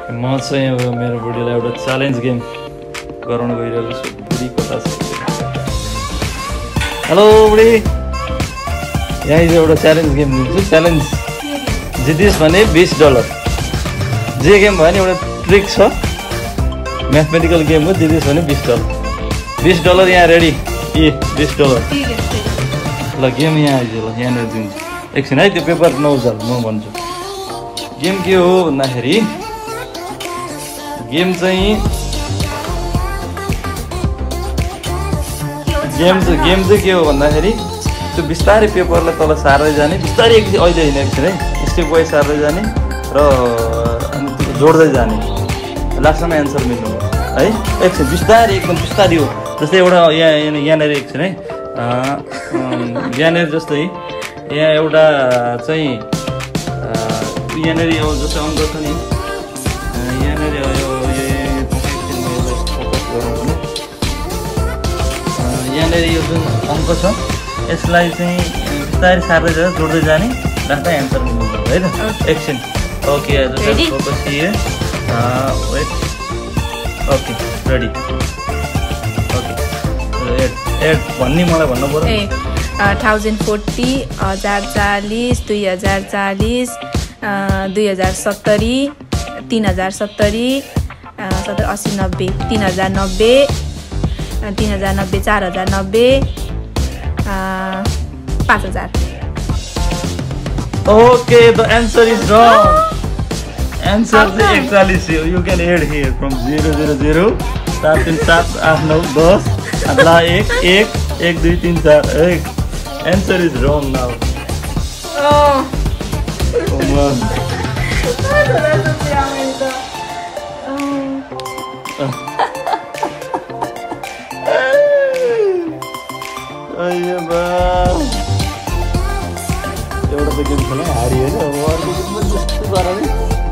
म चाहिँ अब मेरो बुढीलाई एउटा च्यालेन्ज गेम गराउन गइरहेको छु। बुढी कता छ? हेलो बुढी, यहाँ एउटा च्यालेन्ज गेम दिन्छु। च्यालेन्ज जितिस् भने $20। जे गेम भयो नि एउटा ट्रिक छ, म्याथमेटिकल गेम हो। जितिस् भने $20। $20 यहाँ रेडी। $20। ल गेम यहाँ आइज। ल यहाँनिर दिन्छु। एकछिन है, त्यो पेपर नउजाल, म भन्छु। गेम के हो भन्दाखेरि गेम चाहिँ के हो भन्दाखेरि त्यो बिस्तारै पेपरलाई तल सार्दै जाने, बिस्तारै एकछिन, अहिले होइन एकछिन है, स्टेप वाइज सार्दै जाने र अनि जोड्दै जाने, लास्टमा एन्सर मिल्नु है। एकछिन बिस्तारै, एकदम बिस्तारै हो। जस्तै एउटा यहाँनिर एकछिन है, यहाँनिर जस्तै यहाँ एउटा चाहिँ यहाँनिर यो जस्तै अङ्क छ नि, यहाँनिर यहाँनिर यो जुन अङ्क छ यसलाई चाहिँ बिस्तारै सार्दै जाँदा जोड्दै जाने, लास्टमा एन्सर मिल्नु है त। एकछिन। Okay focus here, wait, okay ready. Okay एड भन्ने मलाई भन्नु पर्यो। 1040, 1040, 2040, 2070, 3070, 70, 80, 90, 3090, 3090, 4090, 5000। Okay, the answer is wrong. Answer is 41 हो। You can add here from 0, 0, 0, 7, 3, 7, 8, 9, 10, 1, 1, 1, 2, 3, 4, 1. Answer is wrong now. Oh. Come on. अय्या बा, एउटा त गेम खेल्न हारियो नि, अब अर्को गेम पनि जस्तो पाराले